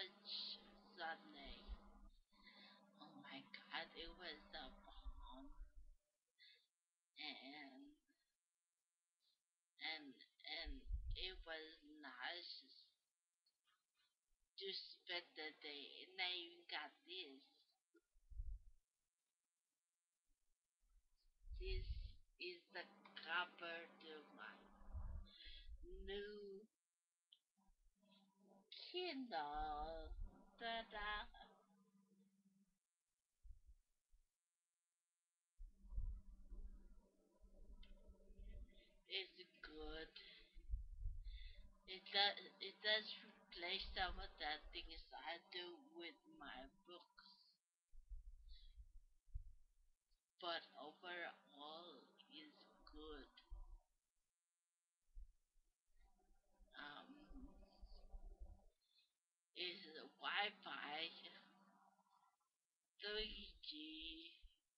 March Sunday. Oh my god, it was a bomb, and and and it was nice to spend the day. And I even got this. This is the cover to my new Kindle. Ta-da! It's good. It does replace some of the things I do with my books, but overall is good. Um, is Wi-Fi, 3G.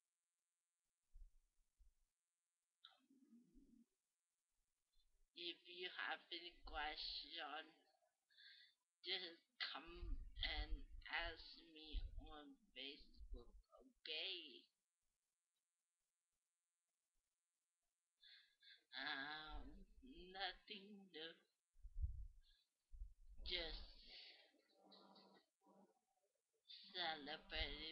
If you have any question, just come and ask me on Facebook. Okay. Um, Nothing new. Just celebrating